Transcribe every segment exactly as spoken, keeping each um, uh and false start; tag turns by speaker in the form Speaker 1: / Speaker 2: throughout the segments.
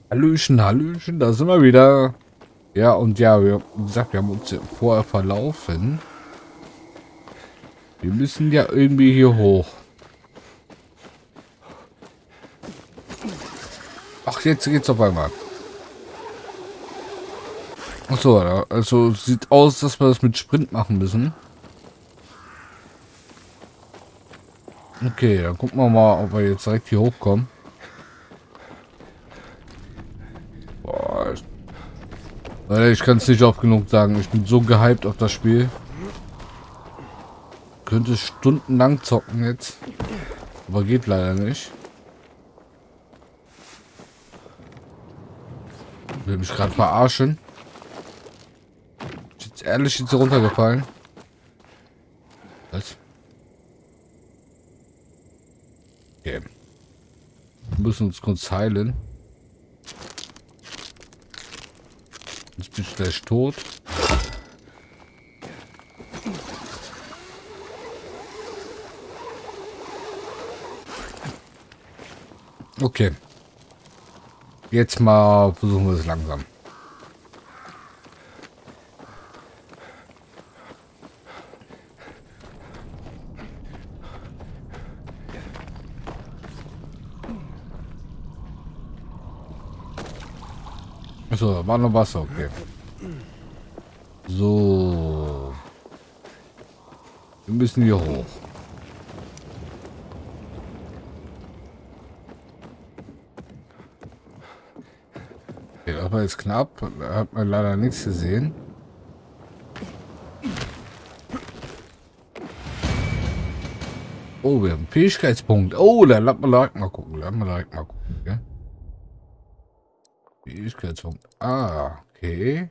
Speaker 1: Hallöchen, Hallöchen, da sind wir wieder. Ja, und ja, wir, wie gesagt, wir haben uns ja vorher verlaufen. Wir müssen ja irgendwie hier hoch. Ach, jetzt geht's auf einmal. Achso, also sieht aus, dass wir das mit Sprint machen müssen. Okay, dann gucken wir mal, ob wir jetzt direkt hier hochkommen. Boah, ich, ich kann es nicht oft genug sagen. Ich bin so gehypt auf das Spiel. Könnte stundenlang zocken jetzt. Aber geht leider nicht. Will mich gerade verarschen. Ist jetzt ehrlich jetzt hier runtergefallen. Was? Okay. Wir müssen uns kurz heilen. Jetzt bin ich gleich tot. Okay. Jetzt mal versuchen wir es langsam. Achso, da war noch Wasser, okay. So. Wir müssen hier hoch. Okay, das war jetzt knapp. Da hat man leider nichts gesehen. Oh, wir haben einen Fähigkeitspunkt. Oh, da lassen wir direkt mal gucken. Lassen wir direkt mal gucken. Ja? Fähigkeitspunkt. Ah, okay.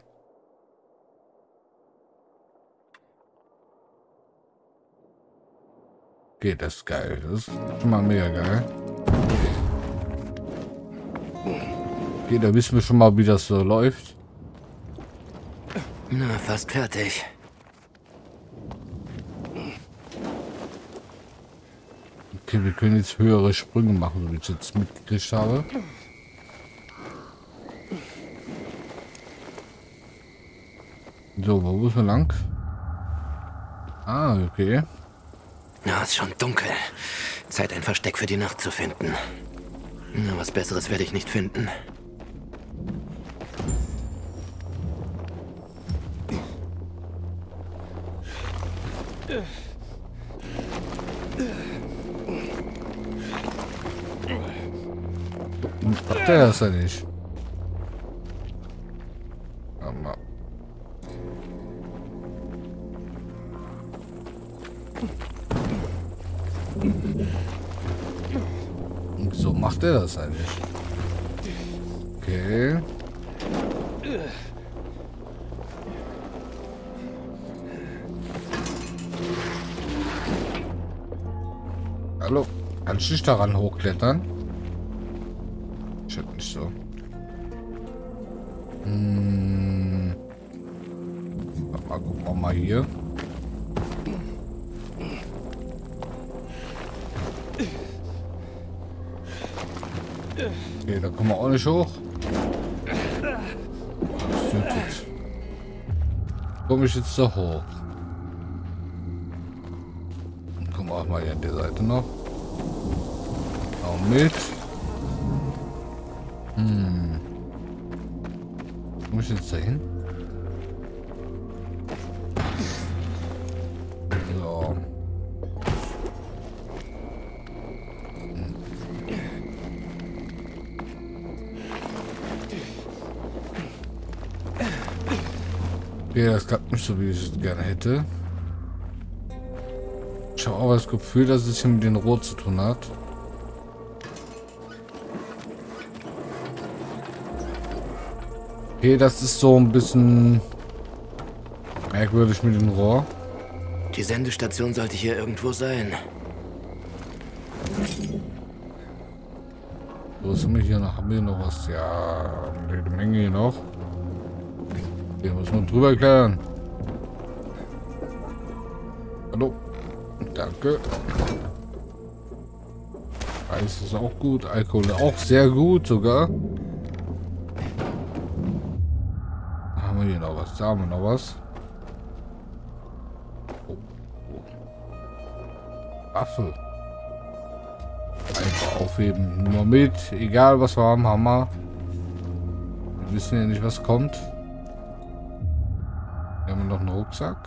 Speaker 1: Okay, das ist geil. Das ist schon mal mega geil. Okay, da wissen wir schon mal, wie das so läuft.
Speaker 2: Na, fast fertig.
Speaker 1: Okay, wir können jetzt höhere Sprünge machen, so wie ich jetzt mitgekriegt habe. So, wo muss man lang? Ah, okay.
Speaker 2: Na, ist schon dunkel. Zeit, ein Versteck für die Nacht zu finden. Na, was Besseres werde ich nicht finden.
Speaker 1: Macht der das ja nicht? Aber so macht er das eigentlich. Okay. Hallo, kann ich nicht daran hochklettern? Ich hab nicht so. Hm. Mal gucken wir mal hier. Okay, da kommen wir auch nicht hoch. Komme ich jetzt da hoch? Gucken wir auch mal hier an der Seite noch. Auch mit. Hm. Wo muss ich jetzt da hin? So. Okay, das klappt nicht so, wie ich es gerne hätte. Ich habe auch das Gefühl, dass es hier mit dem Rohr zu tun hat. Okay, das ist so ein bisschen merkwürdig mit dem Rohr.
Speaker 2: Die Sendestation sollte hier irgendwo sein.
Speaker 1: So, was haben wir hier noch? Haben wir noch was? Ja, eine Menge hier noch. Hier muss man drüber klären. Hallo. Danke. Eis ist auch gut. Alkohol auch sehr gut sogar. Haben wir hier noch was? Da haben wir noch was. Oh. Waffe. Einfach aufheben. Nur mit. Egal was wir haben, haben wir. Wir wissen ja nicht, was kommt. Hier haben wir noch einen Rucksack.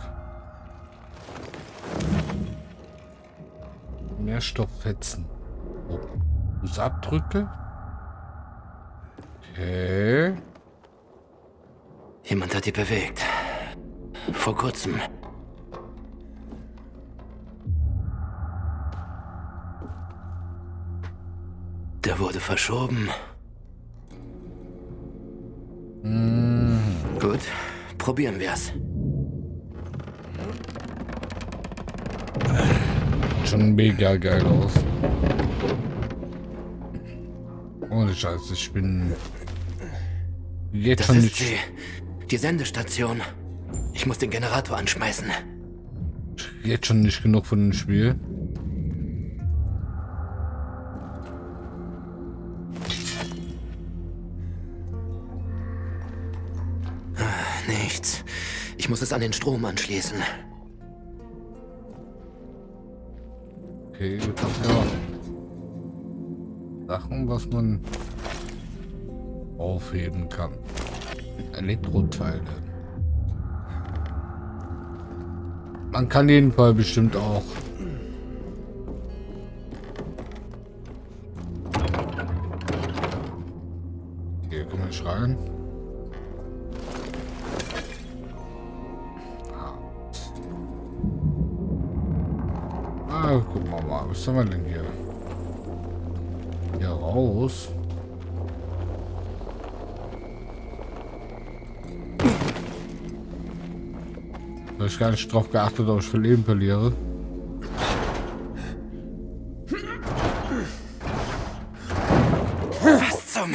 Speaker 1: Nährstofffetzen. Oh. Fußabdrücke. Okay.
Speaker 2: Jemand hat die bewegt. Vor kurzem. Der wurde verschoben.
Speaker 1: Mm.
Speaker 2: Gut, probieren wir's.
Speaker 1: Schon mega geil aus. Ohne Scheiße, ich bin jetzt
Speaker 2: Das
Speaker 1: schon
Speaker 2: ist
Speaker 1: nicht,
Speaker 2: sie. Die Sendestation. Ich muss den Generator anschmeißen.
Speaker 1: jetzt schon nicht genug von dem Spiel.
Speaker 2: Nichts. Ich muss es an den Strom anschließen.
Speaker 1: Okay, jetzt haben wir Sachen, was man aufheben kann. Elektroteile. Man kann jeden Fall bestimmt auch hier kommen wir nicht rein. Ah, gucken wir mal, was haben wir denn hier? Hier raus. Da hab ich gar nicht drauf geachtet, ob ich für Leben verliere.
Speaker 2: Was zum...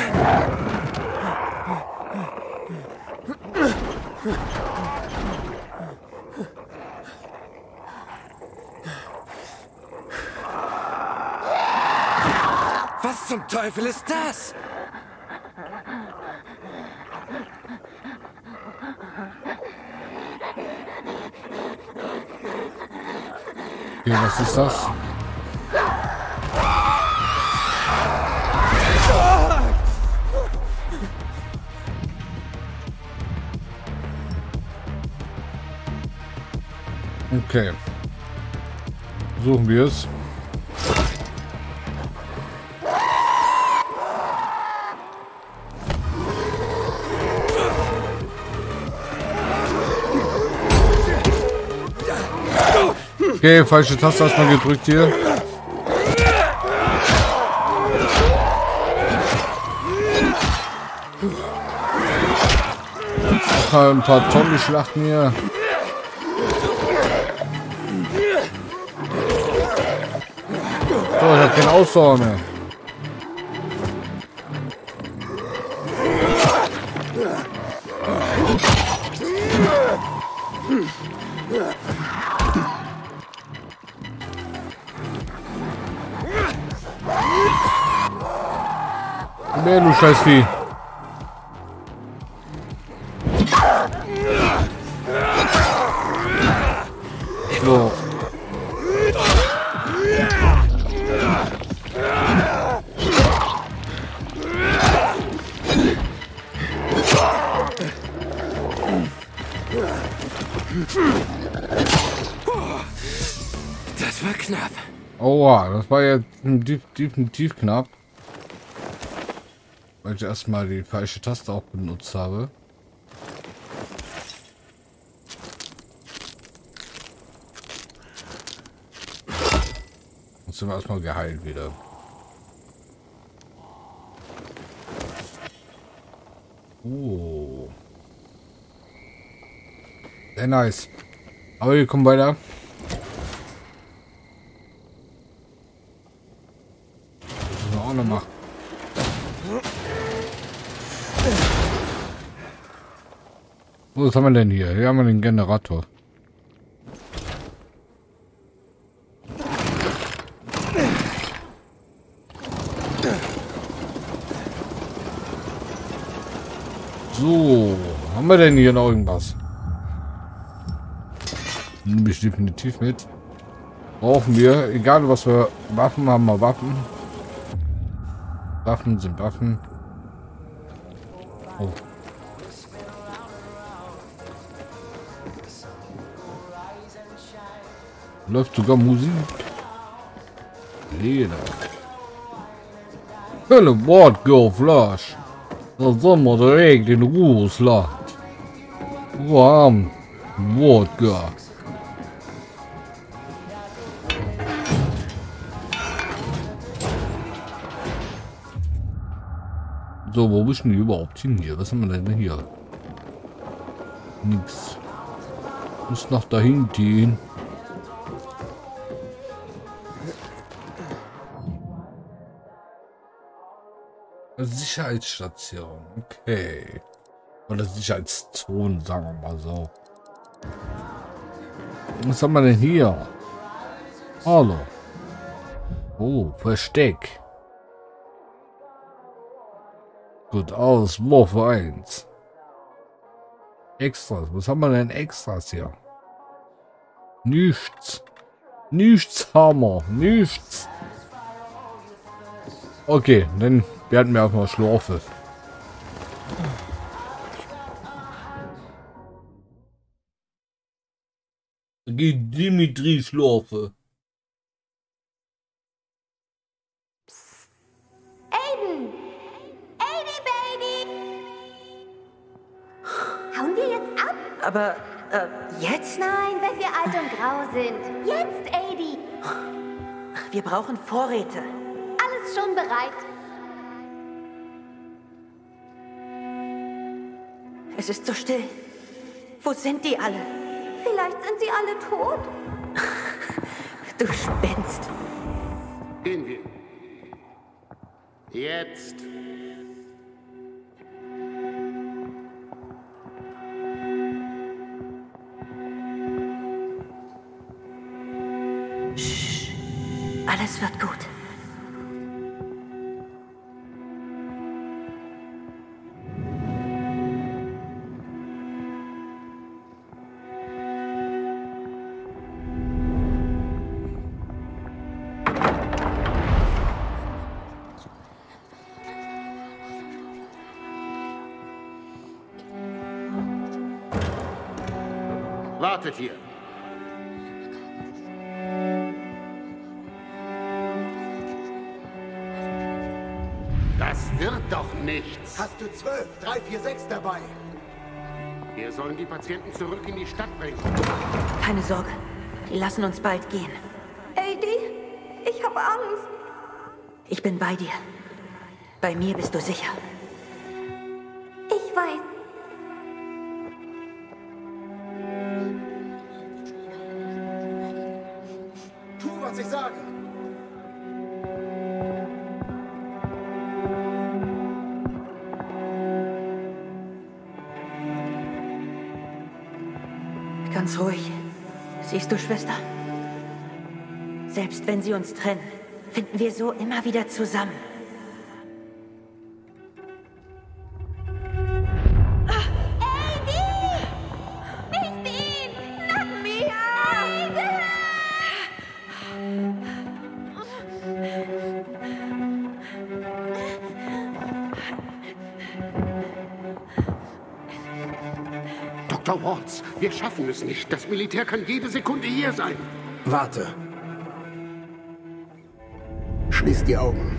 Speaker 2: Was zum Teufel ist das?
Speaker 1: Okay, was ist das? Okay. Suchen wir es. Okay, falsche Taste hast du gedrückt hier. Auch ein paar Tonnen Schlachten hier. So, ich hab keine Ausdauer mehr. Mehr, du Scheißvieh. So.
Speaker 2: Das war knapp.
Speaker 1: Oha, das war ja definitiv knapp. Weil ich erstmal die falsche Taste auch benutzt habe. Jetzt sind wir erstmal geheilt wieder. Oh. Sehr nice. Aber wir kommen weiter. Das müssen wir auch noch machen. So, was haben wir denn hier? Hier haben wir den Generator. So, Haben wir denn hier noch irgendwas? Nehme ich definitiv mit. Brauchen wir, egal was wir Waffen haben, wir Waffen. Waffen sind Waffen. Oh. Läuft sogar Musik. Leder. Hölle Wodka Flash. Da Sommer direkt in Russland. Warm Wodka. So, wo bist du denn überhaupt hin hier? Was haben wir denn hier? Nix. Muss nach dahin gehen. Sicherheitsstation. Okay. Oder Sicherheitszone, sagen wir mal so. Was haben wir denn hier? Hallo. Oh, Versteck. Gut aus, Wurf eins. Extras. Was haben wir denn Extras hier? Nichts. Nichts haben wir. Nichts. Okay, dann werden wir auch mal schlafen. Geht Dimitri schlafen.
Speaker 3: Aiden! Aiden, Baby! Hauen wir jetzt ab?
Speaker 4: Aber, äh, jetzt?
Speaker 3: Nein, wenn wir alt und grau sind. Jetzt, Aiden!
Speaker 4: Wir brauchen Vorräte.
Speaker 3: Alles schon bereit.
Speaker 4: Es ist so still. Wo sind die alle?
Speaker 3: Vielleicht sind sie alle tot.
Speaker 4: Du spinnst.
Speaker 5: Gehen wir. Jetzt.
Speaker 4: Sch. Alles wird gut.
Speaker 5: Wartet hier. Das wird doch nichts.
Speaker 6: Hast du zwölf, drei, vier, sechs dabei?
Speaker 5: Wir sollen die Patienten zurück in die Stadt bringen.
Speaker 4: Keine Sorge. Die lassen uns bald gehen.
Speaker 3: Aiden, ich habe Angst.
Speaker 4: Ich bin bei dir. Bei mir bist du sicher.
Speaker 3: Ich weiß.
Speaker 6: Tu, was ich sage.
Speaker 4: Ganz ruhig. Siehst du, Schwester? Selbst wenn sie uns trennen, finden wir so immer wieder zusammen.
Speaker 5: Doktor Waltz, wir schaffen es nicht. Das Militär kann jede Sekunde hier sein.
Speaker 6: Warte. Schließ die Augen.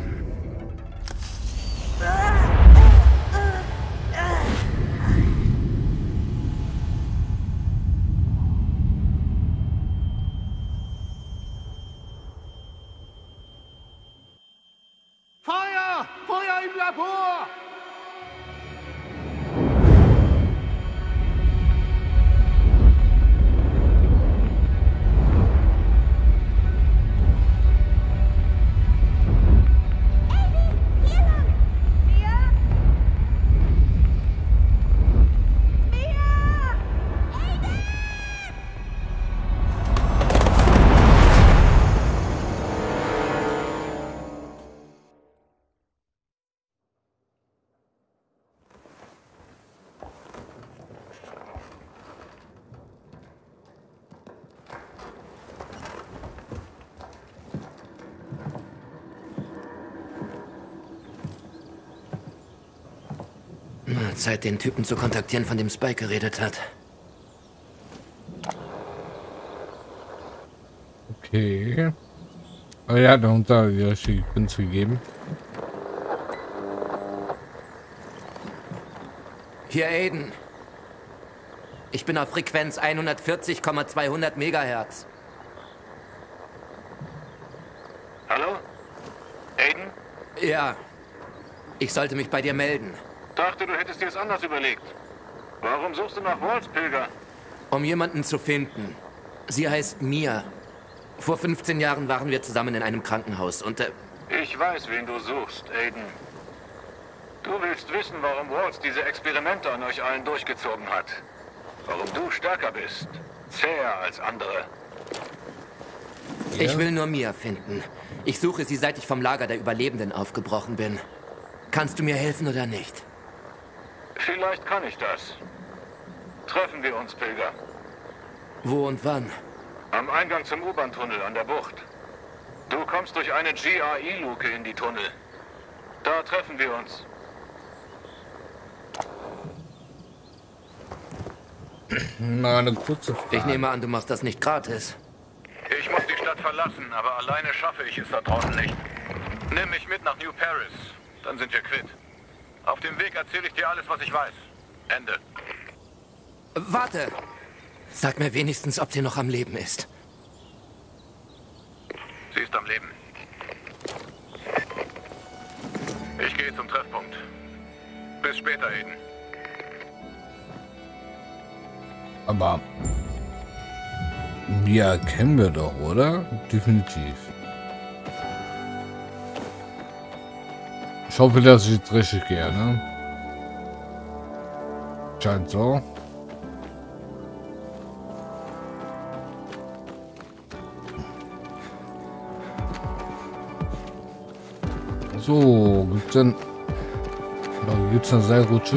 Speaker 5: Feuer! Feuer im Labor!
Speaker 2: Na, Zeit, den Typen zu kontaktieren, von dem Spike geredet hat.
Speaker 1: Okay. Oh ja, da unter die richtige Pins gegeben.
Speaker 2: Hier, Aiden. Ich bin auf Frequenz hundertvierzig Komma zweihundert Megahertz.
Speaker 7: Hallo? Aiden?
Speaker 2: Ja. Ich sollte mich bei dir melden.
Speaker 7: Dachte, du hättest dir es anders überlegt. Warum suchst du nach Waltz, Pilger?
Speaker 2: Um jemanden zu finden. Sie heißt Mia. Vor fünfzehn Jahren waren wir zusammen in einem Krankenhaus und... Äh,
Speaker 7: Ich weiß, wen du suchst, Aiden. Du willst wissen, warum Waltz diese Experimente an euch allen durchgezogen hat. Warum du stärker bist. Zäher als andere.
Speaker 2: ich will nur Mia finden. Ich suche sie, seit ich vom Lager der Überlebenden aufgebrochen bin. Kannst du mir helfen oder nicht?
Speaker 7: Vielleicht kann ich das. Treffen wir uns, Pilger.
Speaker 2: Wo und wann?
Speaker 7: Am Eingang zum U-Bahn-Tunnel an der Bucht. Du kommst durch eine G R I-Luke in die Tunnel. Da treffen wir uns.
Speaker 1: Na, eine kurze Frage.
Speaker 2: Ich nehme an, du machst das nicht gratis.
Speaker 7: Ich muss die Stadt verlassen, aber alleine schaffe ich es da draußen nicht. Nimm mich mit nach New Paris, dann sind wir quitt. Auf dem Weg erzähle ich dir alles, was ich weiß. Ende.
Speaker 2: Warte! Sag mir wenigstens, ob sie noch am Leben ist.
Speaker 7: Sie ist am Leben. Ich gehe zum Treffpunkt. Bis später, Aiden.
Speaker 1: Aber ja, kennen wir doch, oder? Definitiv. Ich hoffe, dass ich jetzt richtig gehe, ne? Scheint so. So, gibt's denn... Da gibt's eine Seilrutsche.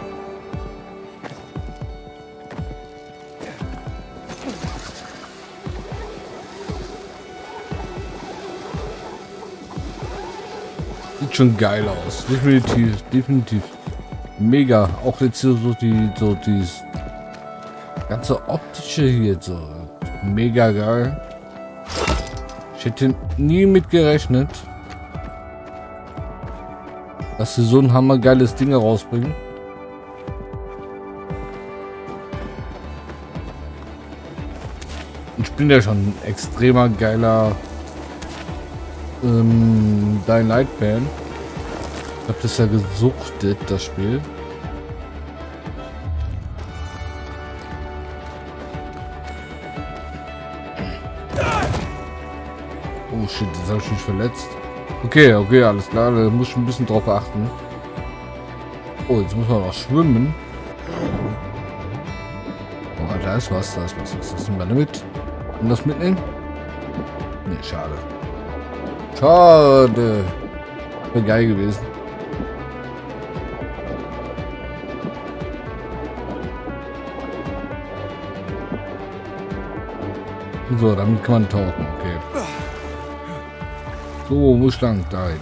Speaker 1: Sieht schon geil aus. Definitiv, definitiv. Mega. Auch jetzt hier so die, so die ganze optische hier so. Mega geil. Ich hätte nie mit gerechnet, dass sie so ein hammergeiles Ding rausbringen. Ich bin ja schon ein extremer geiler ähm, Dying Light Fan. Ich habe das ja gesuchtet, das Spiel. Oh shit, das habe ich mich verletzt. Okay, okay, alles klar, da muss ich ein bisschen drauf achten. Oh, jetzt muss man auch schwimmen. Oh, da ist was, da ist was. Was ist denn da mit? Und das mitnehmen? Ne, schade. Schade. Wäre geil gewesen. So, damit kann man tauchen, okay. So, muss lang dahin.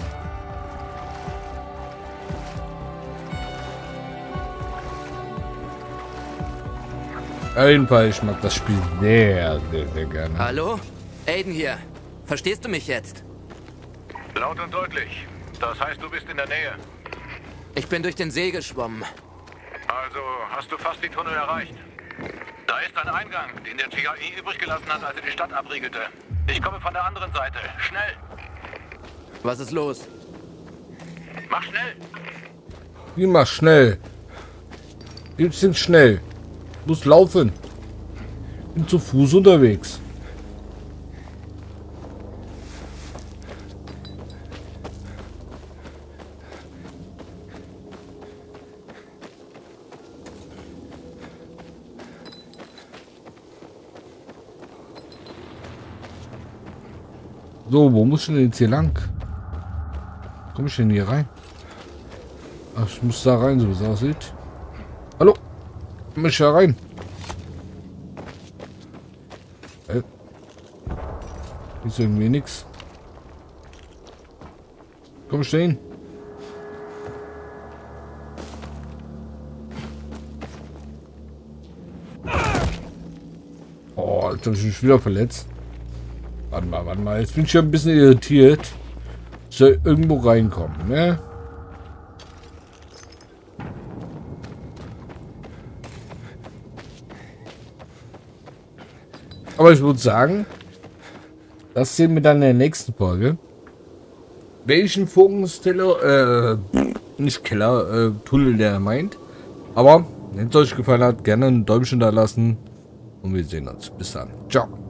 Speaker 1: Auf jeden Fall, ich mag das Spiel sehr, sehr, sehr gerne.
Speaker 2: Hallo? Aiden hier. Verstehst du mich jetzt?
Speaker 7: Laut und deutlich. Das heißt, du bist in der Nähe.
Speaker 2: Ich bin durch den See geschwommen.
Speaker 7: Also hast du fast die Tunnel erreicht. Da ist ein Eingang, den der G R I übrig gelassen hat, als er die Stadt abriegelte. Ich komme von der anderen Seite. Schnell!
Speaker 2: Was ist los?
Speaker 7: Mach schnell!
Speaker 1: Wie mach schnell? Gibt's denn schnell? Muss laufen. Bin zu Fuß unterwegs. So, wo muss ich denn jetzt hier lang? Komme ich denn hier rein? Ach, ich muss da rein, so wie es aussieht. Hallo? Komm ich da rein? Äh. Ist irgendwie nix. Komm ich da hin? Jetzt habe ich mich wieder verletzt. Warte mal, warte mal. Jetzt bin ich ja ein bisschen irritiert. Soll irgendwo reinkommen, ne? Aber ich würde sagen, das sehen wir dann in der nächsten Folge. Welchen Fokusteller, äh, nicht Keller, äh, Tunnel der meint. Aber wenn es euch gefallen hat, gerne ein Däumchen da lassen. Und wir sehen uns. Bis dann. Ciao.